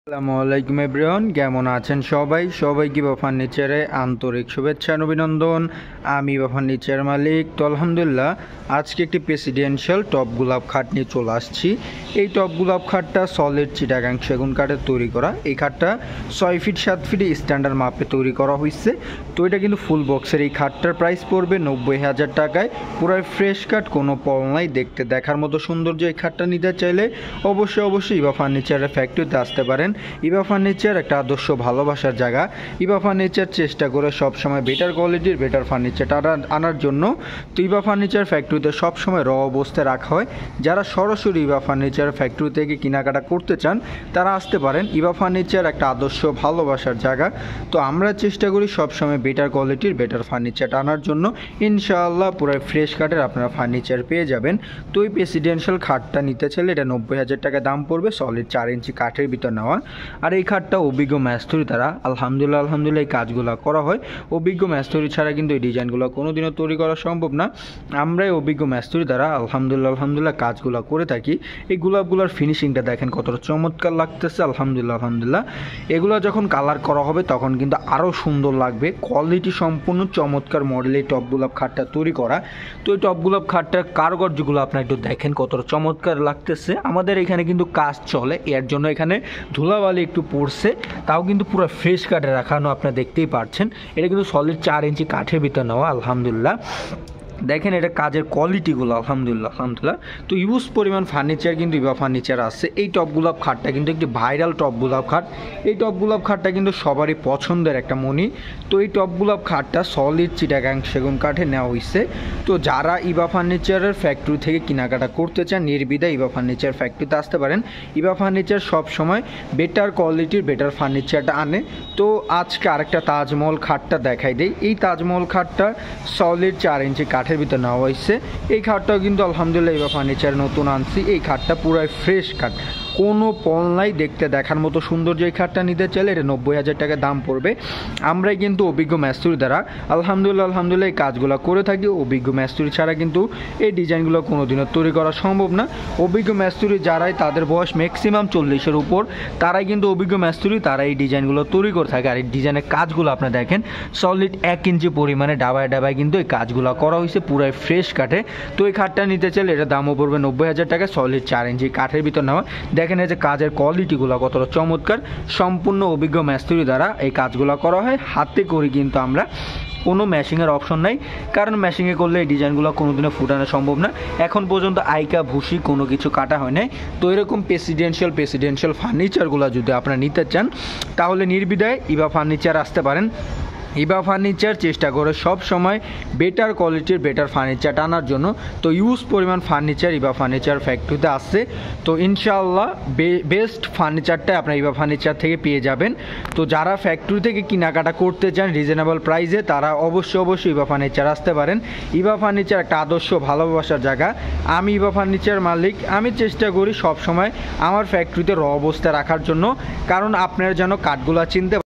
আসসালামু আলাইকুম এভরিওয়ান, কেমন আছেন সবাই? সবাইকে ইভা ফার্নিচারে আন্তরিক শুভেচ্ছা অভিনন্দন। আমি ইভা ফার্নিচার মালিক। তো আলহামদুলিল্লাহ আজকে একটি প্রেসিডেন্সিয়াল টপ গোলাপ খাট নিয়ে চলে আসছি। এই টপ গোলাপ খাটটা সলিড চিটাগাং সেগুন কাঠের তৈরি করা। এই খাটটা 6 ফিট 7 ফিট স্ট্যান্ডার্ড মাপে তৈরি করা হয়েছে। তো এটা কিন্তু ফুল বক্সের। এই খাটটার প্রাইস পড়বে 90,000 টাকায়। পুরাই ফ্রেশ কাঠ, কোনো পল নাই, দেখতে দেখার মতো সৌন্দর্য। এই খাটটা নিতে চাইলে অবশ্যই ইভা ফার্নিচারের ফ্যাক্টরিতে আসতে পারেন। ইভা ফার্নিচার একটা আদর্শ ভালোবাসার জায়গা। ইভা ফার্নিচার চেষ্টা করে সবসময় বেটার কোয়ালিটির বেটার ফার্নিচারটা আনার জন্য। তো ইভা ফার্নিচার ফ্যাক্টরিতে সবসময় র অবস্থায় রাখা হয়। যারা সরাসরি ইভা ফার্নিচার ফ্যাক্টরি থেকে কেনাকাটা করতে চান তারা আসতে পারেন। ইভা ফার্নিচার একটা আদর্শ ভালোবাসার জায়গা। তো আমরা চেষ্টা করি সবসময় বেটার কোয়ালিটির বেটার ফার্নিচারটা আনার জন্য। ইনশাআল্লাহ পুরো ফ্রেশ কাঠের আপনারা ফার্নিচার পেয়ে যাবেন। তো এই প্রেসিডেন্সিয়াল খাটটা নিতে চাইলে এটা 90,000 টাকা দাম পড়বে, সলিড 4 ইঞ্চি কাঠের ভিতর নেওয়া। আর এই খাটটা অভিজ্ঞ মিস্ত্রি দ্বারা আলহামদুলিল্লাহ এই কাজগুলো করা হয়। অভিজ্ঞ মিস্ত্রি ছাড়া কিন্তু এই ডিজাইনগুলো কোনোদিনও তৈরি করা সম্ভব না। আমরাই অভিজ্ঞ মিস্ত্রি দ্বারা আলহামদুলিল্লাহ কাজগুলো করে থাকি। এই গোলাপগুলোর ফিনিশিংটা দেখেন কতটা চমৎকার লাগতেছে। আলহামদুলিল্লাহ এগুলো যখন কালার করা হবে তখন কিন্তু আরও সুন্দর লাগবে। কোয়ালিটি সম্পূর্ণ চমৎকার মডেল এই টপ গোলাপ খাটটা তৈরি করা। তো এই টপ গোলাপ খাটটার কারুকার্যগুলো আপনারা একটু দেখেন কতটা চমৎকার লাগতেছে। আমাদের এখানে কিন্তু কাজ চলে, এর জন্য এখানে ধুলাবালি একটু পড়ছে, তাও কিন্তু পুরো ফ্রেশ কাঠে রাখানো, আপনারা দেখতেই পাচ্ছেন। এটা কিন্তু সলিড 4 ইঞ্চি কাঠের ভিতর নেওয়া। আলহামদুলিল্লাহ দেখেন এটা কাজের কোয়ালিটিগুলো আলহামদুলিল্লাহ। তো ইউজ পরিমাণ ফার্নিচার কিন্তু ইভা ফার্নিচার আছে। এই টপ গোলাপ খাটটা কিন্তু একটি ভাইরাল টপ গোলাপ খাট। এই টপ গোলাপ খাটটা কিন্তু সবারই পছন্দের একটা মনি। তো এই টপ গোলাপ খাটটা সলিড চিটাগাং সেগুন কাঠে নেওয়া হয়েছে। তো যারা ইভা ফার্নিচারের ফ্যাক্টরি থেকে কেনাকাটা করতে চান নির্বিধায় ইভা ফার্নিচার ফ্যাক্টরিতে আসতে পারেন। ইভা ফার্নিচার সবসময় বেটার কোয়ালিটির বেটার ফার্নিচারটা আনে। তো আজকে আরেকটা তাজমহল খাটটা দেখাই দেই। এই তাজমহল খাটটা সলিড 4 ইঞ্চি কাঠের ভিতরে নেওয়া হয়েছে। এই খাটটাও কিন্তু আলহামদুলিল্লাহ ইভা ফার্নিচার নতুন আনছি। এই খাটটা পুরাই ফ্রেশ কাঠ, কোনো পল নাই, দেখতে দেখার মতো সৌন্দর্য। এই খাটটা নিতে চাইলে এটা 90,000 টাকা দাম পড়বে। আমরাই কিন্তু অভিজ্ঞ মিস্ত্রি দ্বারা আলহামদুলিল্লাহ এই কাজগুলো করে থাকি। অভিজ্ঞ মিস্ত্রি ছাড়া কিন্তু এই ডিজাইনগুলো কোনোদিনও তৈরি করা সম্ভব না। অভিজ্ঞ মিস্ত্রি যারাই, তাদের বয়স ম্যাক্সিমাম 40-এর উপর, তারাই কিন্তু অভিজ্ঞ মিস্ত্রি, তারা এই ডিজাইনগুলো তৈরি করে থাকে। আর এই ডিজাইনের কাজগুলো আপনারা দেখেন সলিড 1 ইঞ্চি পরিমাণে ডাবায় কিন্তু এই কাজগুলো করা হয়েছে পুরাই ফ্রেশ কাঠে। তো এই খাটটা নিতে চাইলে এটা দামও পড়বে 90,000 টাকা, সলিড 4 ইঞ্চি কাঠের ভিতর নেওয়া। দেখেন এই যে কাজের কোয়ালিটিগুলো কতটা চমৎকার। সম্পূর্ণ অভিজ্ঞ মিস্ত্রি দ্বারা এই কাজগুলো করা হয়। হাতে করি কিন্তু আমরা, কোনো ম্যাশিংয়ের অপশন নাই, কারণ ম্যাশিংয়ে করলে এই ডিজাইনগুলো কোনোদিনও ফুটানো সম্ভব না। এখন পর্যন্ত আইকা ভুসি কোনো কিছু কাটা হয় নাই। তো এরকম প্রেসিডেন্সিয়াল ফার্নিচারগুলো যদি আপনারা নিতে চান তাহলে নির্বিধায় ইভা ফার্নিচার আসতে পারেন। ইভা ফার্নিচার চেষ্টা করে সব সময় বেটার কোয়ালিটির বেটার ফার্নিচার আনার জন্য। তো ইউজ পরিমাণ ফার্নিচার ইভা ফার্নিচার ফ্যাক্টরিতে আসছে। তো ইনশাআল্লাহ বেস্ট ফার্নিচারটা আপনার ইভা ফার্নিচার থেকে পেয়ে যাবেন। তো যারা ফ্যাক্টরি থেকে কেনাকাটা করতে চান রিজনেবল প্রাইসে তারা অবশ্যই ইভা ফার্নিচার আসতে পারেন। ইভা ফার্নিচার একটা আদর্শ ভালোবাসার জায়গা। আমি ইভা ফার্নিচার মালিক। আমি চেষ্টা করি সব সময় আমার ফ্যাক্টরিতে র অবস্থায় রাখার জন্য, কারণ আপনারা যেন কাঠগুলা চিনতে